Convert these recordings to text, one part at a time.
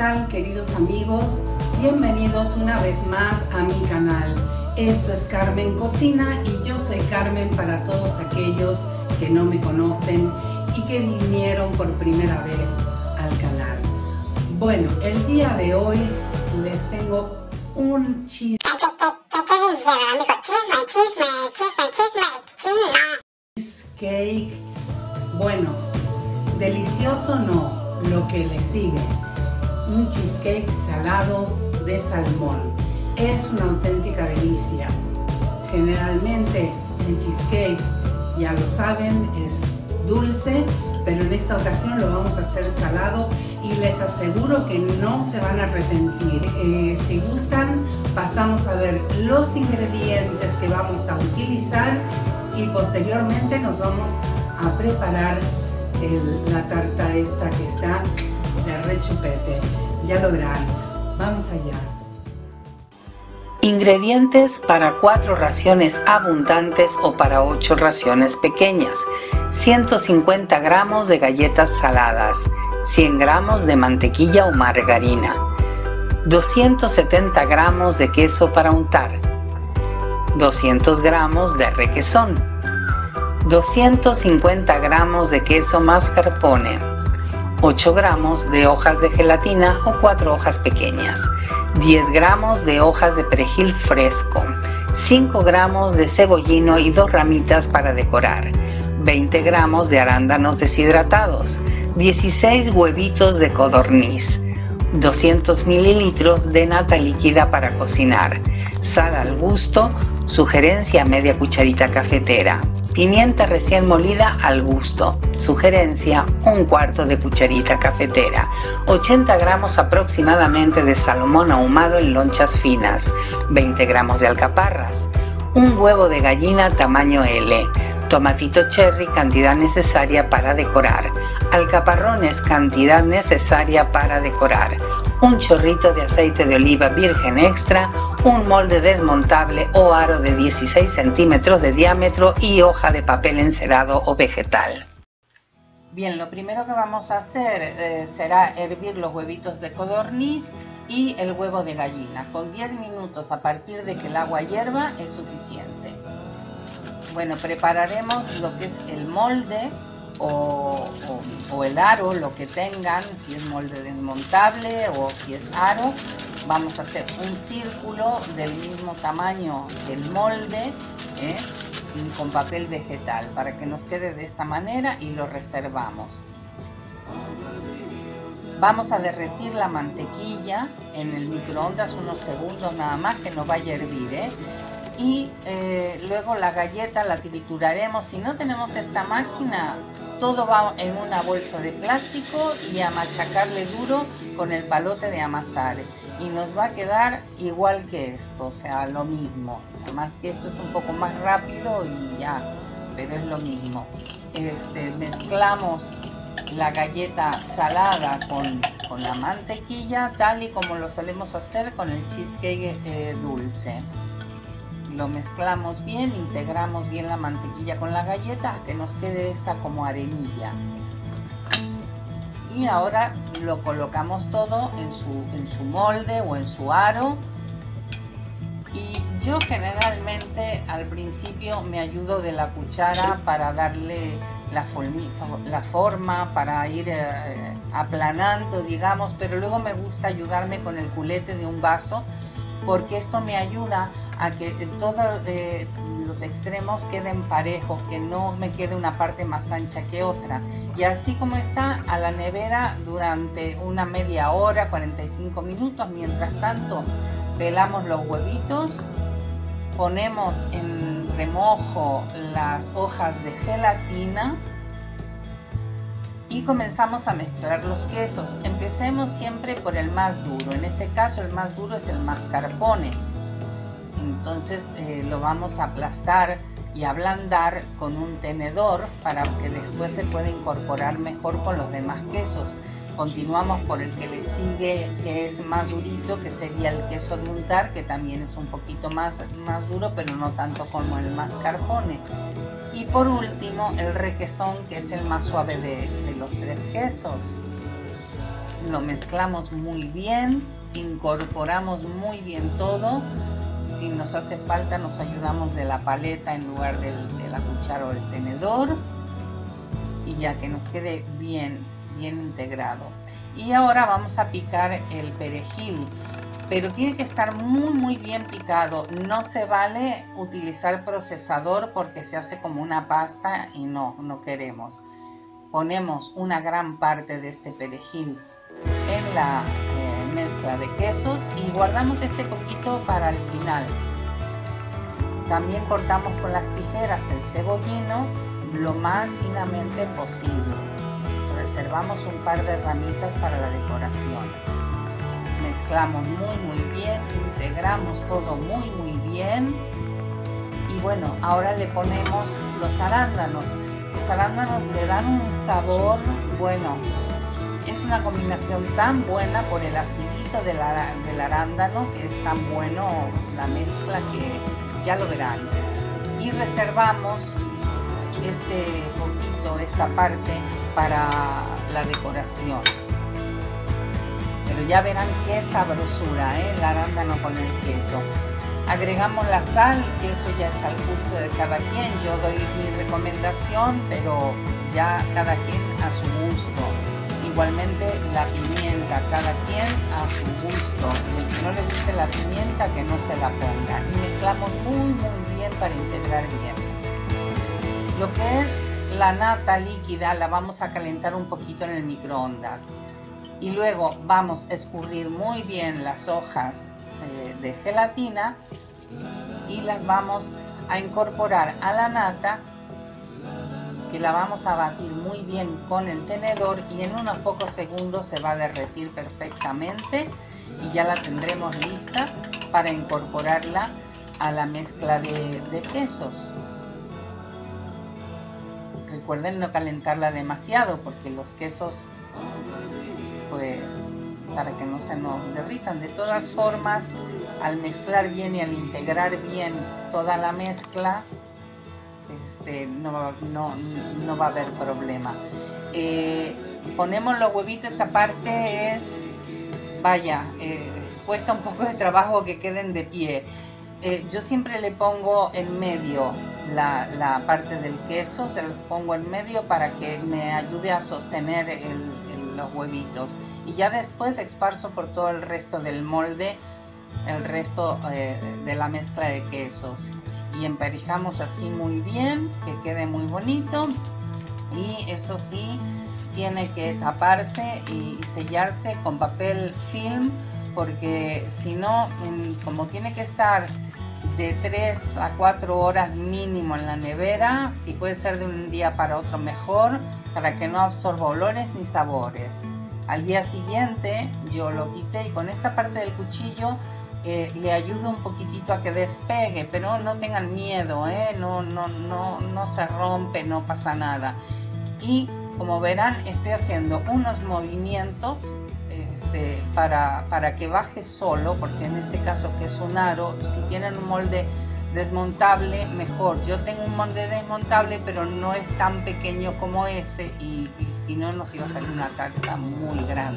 tal, queridos amigos? Bienvenidos una vez más a mi canal. Esto es Carmen Cocina y yo soy Carmen para todos aquellos que no me conocen y que vinieron por primera vez al canal. Bueno, el día de hoy les tengo un cheesecake. Bueno, delicioso no, lo que le sigue. Un cheesecake salado de salmón. Es una auténtica delicia. Generalmente el cheesecake, ya lo saben, es dulce, pero en esta ocasión lo vamos a hacer salado y les aseguro que no se van a arrepentir. Si gustan, pasamos a ver los ingredientes que vamos a utilizar y posteriormente nos vamos a preparar la tarta esta que está de rechupete. Ya lo verán. Vamos allá. Ingredientes para 4 raciones abundantes o para 8 raciones pequeñas. 150 gramos de galletas saladas, 100 gramos de mantequilla o margarina, 270 gramos de queso para untar, 200 gramos de requesón, 250 gramos de queso mascarpone, 8 gramos de hojas de gelatina o 4 hojas pequeñas, 10 gramos de hojas de perejil fresco, 5 gramos de cebollino y 2 ramitas para decorar, 20 gramos de arándanos deshidratados, 16 huevitos de codorniz, 200 mililitros de nata líquida para cocinar, sal al gusto, sugerencia media cucharita cafetera, pimienta recién molida al gusto, sugerencia 1/4 de cucharita cafetera, 80 gramos aproximadamente de salmón ahumado en lonchas finas, 20 gramos de alcaparras, un huevo de gallina tamaño L, tomatito cherry cantidad necesaria para decorar, alcaparrones cantidad necesaria para decorar, un chorrito de aceite de oliva virgen extra, un molde desmontable o aro de 16 centímetros de diámetro y hoja de papel encerado o vegetal. Bien, lo primero que vamos a hacer será hervir los huevitos de codorniz y el huevo de gallina. Con 10 minutos a partir de que el agua hierva es suficiente. Bueno, prepararemos lo que es el molde o el aro, lo que tengan, si es molde desmontable o si es aro. Vamos a hacer un círculo del mismo tamaño que el molde, con papel vegetal para que nos quede de esta manera y lo reservamos. Vamos a derretir la mantequilla en el microondas unos segundos nada más, que no vaya a hervir, y luego la galleta la trituraremos. Si no tenemos esta máquina, todo va en una bolsa de plástico y a machacarle duro con el palote de amasar y nos va a quedar igual que esto, o sea, lo mismo, además que esto es un poco más rápido y ya, pero es lo mismo. Mezclamos la galleta salada con la mantequilla, tal y como lo solemos hacer con el cheesecake dulce. Lo mezclamos bien, integramos bien la mantequilla con la galleta, que nos quede esta como arenilla. Y ahora lo colocamos todo en su molde o en su aro. Y yo generalmente al principio me ayudo de la cuchara para darle la forma, para ir aplanando, digamos, pero luego me gusta ayudarme con el culete de un vaso, porque esto me ayuda a que todos los extremos queden parejos, que no me quede una parte más ancha que otra. Y así como está, a la nevera durante una media hora, 45 minutos. Mientras tanto, pelamos los huevitos, ponemos en remojo las hojas de gelatina y comenzamos a mezclar los quesos. Empecemos siempre por el más duro. En este caso el más duro es el mascarpone. Entonces lo vamos a aplastar y ablandar con un tenedor para que después se pueda incorporar mejor con los demás quesos. Continuamos por el que le sigue, que es más durito, que sería el queso de untar, que también es un poquito más duro, pero no tanto como el mascarpone. Y por último el requesón, que es el más suave de los 3 quesos. lo mezclamos muy bien, incorporamos muy bien todo. Si nos hace falta nos ayudamos de la paleta en lugar de la cuchara o el tenedor, y ya que nos quede bien integrado. Y ahora vamos a picar el perejil, pero tiene que estar muy bien picado. No se vale utilizar procesador porque se hace como una pasta y no queremos. Ponemos una gran parte de este perejil en la mezcla de quesos y guardamos este poquito para el final. También cortamos con las tijeras el cebollino lo más finamente posible. Reservamos un par de ramitas para la decoración. Mezclamos muy bien, integramos todo muy bien. Y bueno, ahora le ponemos los arándanos. Los arándanos le dan un sabor, bueno, es una combinación tan buena por el acidito del arándano, que es tan bueno la mezcla que ya lo verán. Y reservamos esta parte para la decoración. Pero ya verán qué sabrosura, el arándano con el queso. Agregamos la sal, que eso ya es al gusto de cada quien. Yo doy mi recomendación, pero ya cada quien a su gusto. Igualmente la pimienta, cada quien a su gusto. El que no le guste la pimienta, que no se la ponga. Y mezclamos muy bien para integrar bien. Lo que es la nata líquida la vamos a calentar un poquito en el microondas. Y luego vamos a escurrir muy bien las hojas de gelatina y las vamos a incorporar a la nata, que la vamos a batir muy bien con el tenedor, y en unos pocos segundos se va a derretir perfectamente y ya la tendremos lista para incorporarla a la mezcla de quesos. Recuerden no calentarla demasiado porque los quesos, pues, para que no se nos derritan. De todas formas, al mezclar bien y al integrar bien toda la mezcla, no va a haber problema. Ponemos los huevitos aparte, cuesta un poco de trabajo que queden de pie. Yo siempre le pongo en medio la parte del queso, se los pongo en medio para que me ayude a sostener los huevitos, y ya después esparzo por todo el resto del molde el resto de la mezcla de quesos, y emparejamos así muy bien, que quede muy bonito. Y eso sí, tiene que taparse y sellarse con papel film, porque si no, como tiene que estar de 3 a 4 horas mínimo en la nevera, si puede ser de un día para otro mejor, para que no absorba olores ni sabores. Al día siguiente yo lo quité y con esta parte del cuchillo le ayudo un poquitito a que despegue, pero no tengan miedo, no se rompe, no pasa nada. Y como verán, estoy haciendo unos movimientos para que baje solo, porque en este caso, que es un aro, si tienen un molde desmontable, mejor. Yo tengo un molde desmontable, pero no es tan pequeño como ese, y si no, nos iba a salir una tarta muy grande.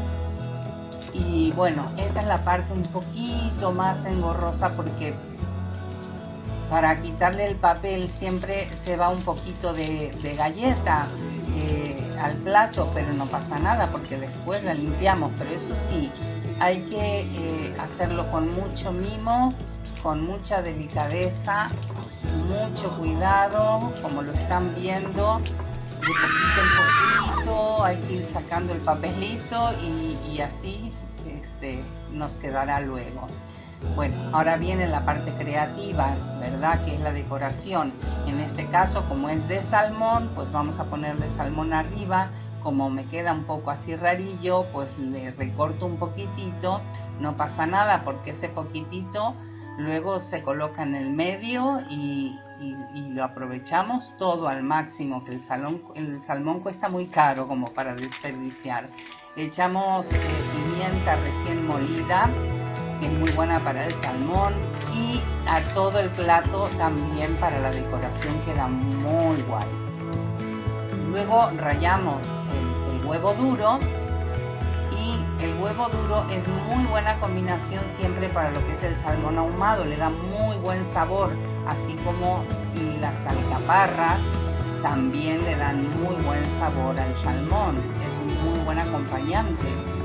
Y bueno, esta es la parte un poquito más engorrosa, porque para quitarle el papel siempre se va un poquito de galleta al plato, pero no pasa nada porque después la limpiamos. Pero eso sí, hay que hacerlo con mucho mimo, con mucha delicadeza, mucho cuidado, como lo están viendo, de poquito en poquito hay que ir sacando el papelito y así nos quedará luego. Bueno, ahora viene la parte creativa, ¿verdad? Que es la decoración. En este caso, como es de salmón, pues vamos a ponerle salmón arriba. Como me queda un poco así rarillo, pues le recorto un poquitito. No pasa nada porque ese poquitito luego se coloca en el medio y lo aprovechamos todo al máximo, que el salmón cuesta muy caro como para desperdiciar. Echamos pimienta recién molida, que es muy buena para el salmón, y a todo el plato también para la decoración queda muy guay. Luego rallamos el huevo duro el huevo duro es muy buena combinación siempre para lo que es el salmón ahumado, le da muy buen sabor, así como las alcaparras también le dan muy buen sabor al salmón, es un muy buen acompañante.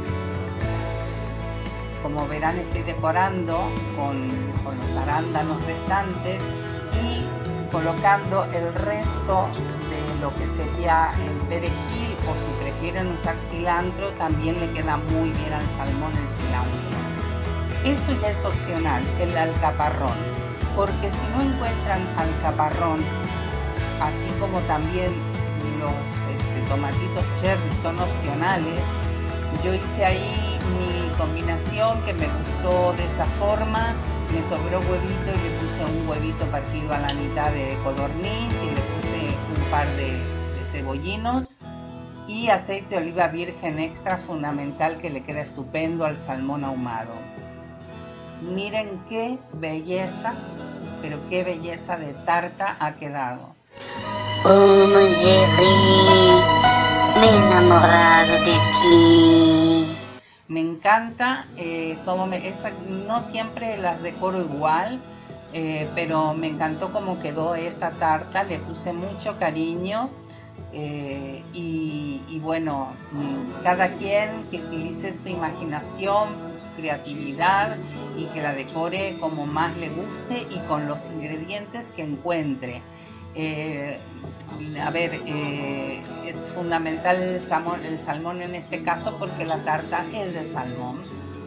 Como verán, estoy decorando con los arándanos restantes y colocando el resto de lo que sería el perejil, o si prefieren usar cilantro, también le queda muy bien al salmón el cilantro. Esto ya es opcional, el alcaparrón, porque si no encuentran alcaparrón, así como también los tomatitos cherry son opcionales, yo hice ahí mi combinación que me gustó de esa forma. Me sobró huevito y le puse un huevito partido a la mitad de codorniz y le puse un par de cebollinos y aceite de oliva virgen extra, fundamental, que le queda estupendo al salmón ahumado. Miren qué belleza, pero qué belleza de tarta ha quedado. Oh, Jerry, me he enamorado de ti. Me encanta no siempre las decoro igual, pero me encantó cómo quedó esta tarta, le puse mucho cariño y bueno, cada quien que utilice su imaginación, su creatividad y que la decore como más le guste y con los ingredientes que encuentre. Es fundamental el salmón en este caso porque la tarta es de salmón.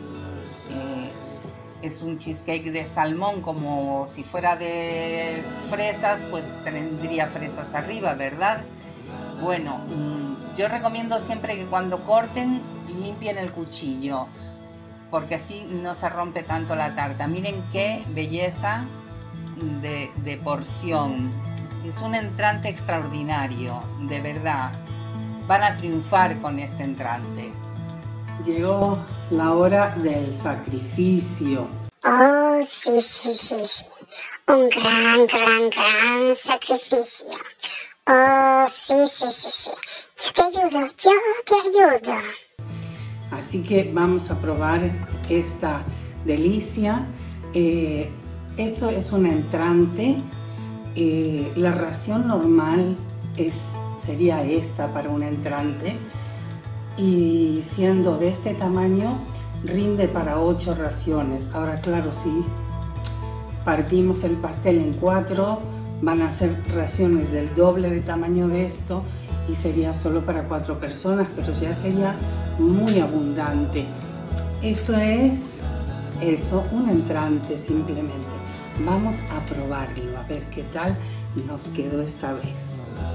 Es un cheesecake de salmón, como si fuera de fresas, pues tendría fresas arriba, ¿verdad? Bueno, yo recomiendo siempre que cuando corten limpien el cuchillo, porque así no se rompe tanto la tarta. Miren qué belleza de porción. Es un entrante extraordinario, de verdad. Van a triunfar con este entrante. Llegó la hora del sacrificio. Oh, sí. Un gran sacrificio. Oh, sí. Yo te ayudo. Así que vamos a probar esta delicia. Esto es un entrante. La ración normal sería esta para un entrante, y siendo de este tamaño rinde para 8 raciones. Ahora claro, si partimos el pastel en 4 van a ser raciones del doble de tamaño de esto y sería solo para 4 personas, pero ya sería muy abundante. Esto es un entrante simplemente. Vamos a probarlo, a ver qué tal nos quedó esta vez.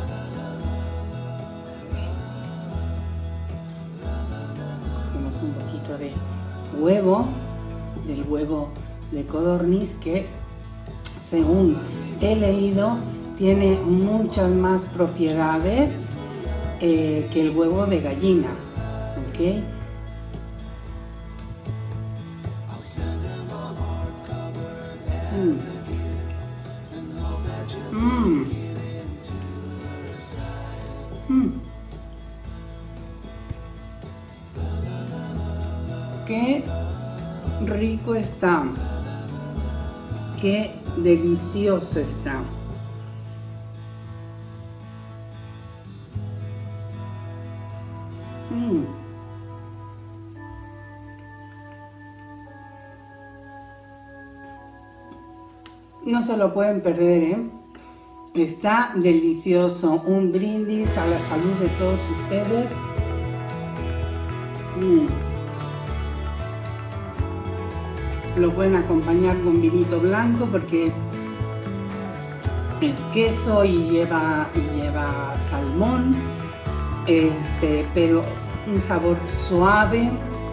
Cogemos un poquito de huevo, del huevo de codorniz, que según he leído tiene muchas más propiedades que el huevo de gallina, ¿ok? Qué rico está, qué delicioso está. No se lo pueden perder, ¿eh? Está delicioso. Un brindis a la salud de todos ustedes. Lo pueden acompañar con vinito blanco porque es queso y lleva salmón, pero un sabor suave,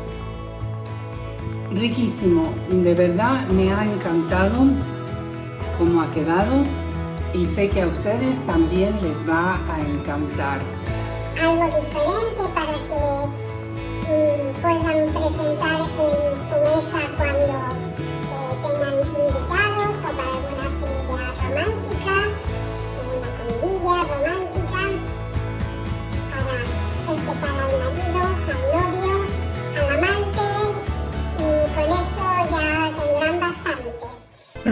riquísimo. De verdad me ha encantado cómo ha quedado y sé que a ustedes también les va a encantar. Algo diferente para que puedan presentar en su mesa cuando tengan invitados, o para alguna comida romántica, una comidilla romántica, para festejar al marido, al novio, al amante.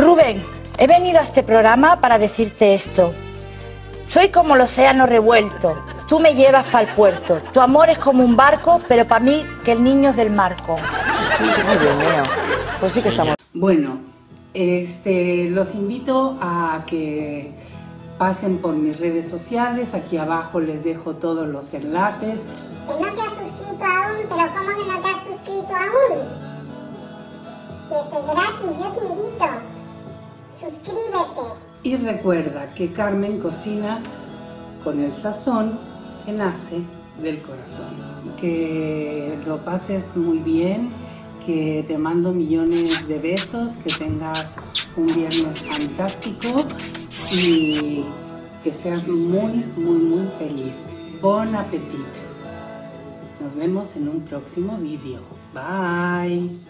Rubén, he venido a este programa para decirte esto. Soy como el océano revuelto, tú me llevas para el puerto. Tu amor es como un barco, pero para mí que el niño es del marco. Ay, Dios mío. Pues sí que estamos... Bueno, los invito a que pasen por mis redes sociales. Aquí abajo les dejo todos los enlaces. Que no te has suscrito aún, pero ¿cómo que no te has suscrito aún? Si esto es gratis, yo te invito. Suscríbete. Y recuerda que Carmen cocina con el sazón que nace del corazón. Que lo pases muy bien, que te mando millones de besos, que tengas un viernes fantástico y que seas muy, muy, muy feliz. Bon appetit. Nos vemos en un próximo vídeo. Bye.